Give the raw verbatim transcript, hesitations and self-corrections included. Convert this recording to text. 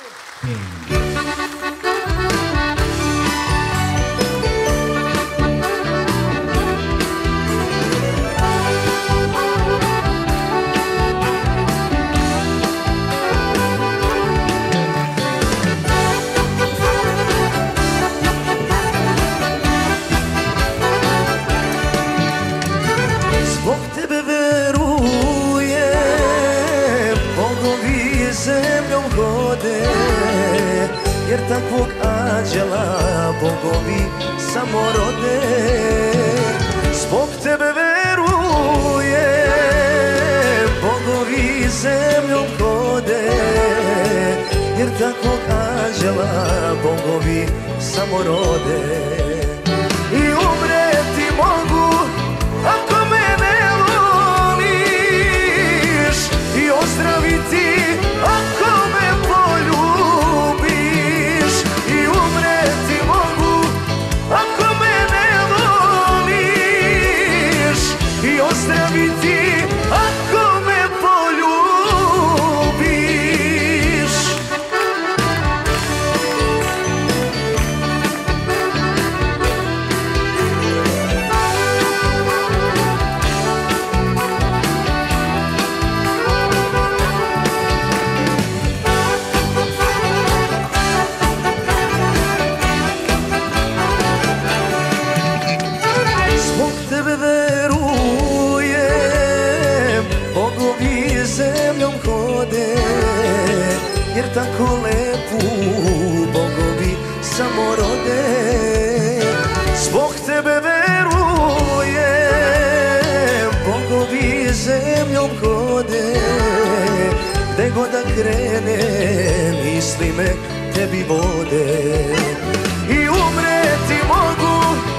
Zbog tebe verujem, bogovi zemljom hode, jer takvog anđela bogovi samo rode. Zbog tebe verujem, bogovi zemljom hode, jer takvog anđela bogovi samo rode. I umreti mogu ako me ne voliš, i ozdraviti ako me poljubiš. I umreti mogu ako me ne voliš, i ozdraviti ako me poljubiš. Zbog tebe verujem, bogovi zemljom hode, jer tako lepu bogovi samo rode. Zbog tebe verujem, bogovi zemljom hode, gde god da krenem misli me tebi vode. I umreti mogu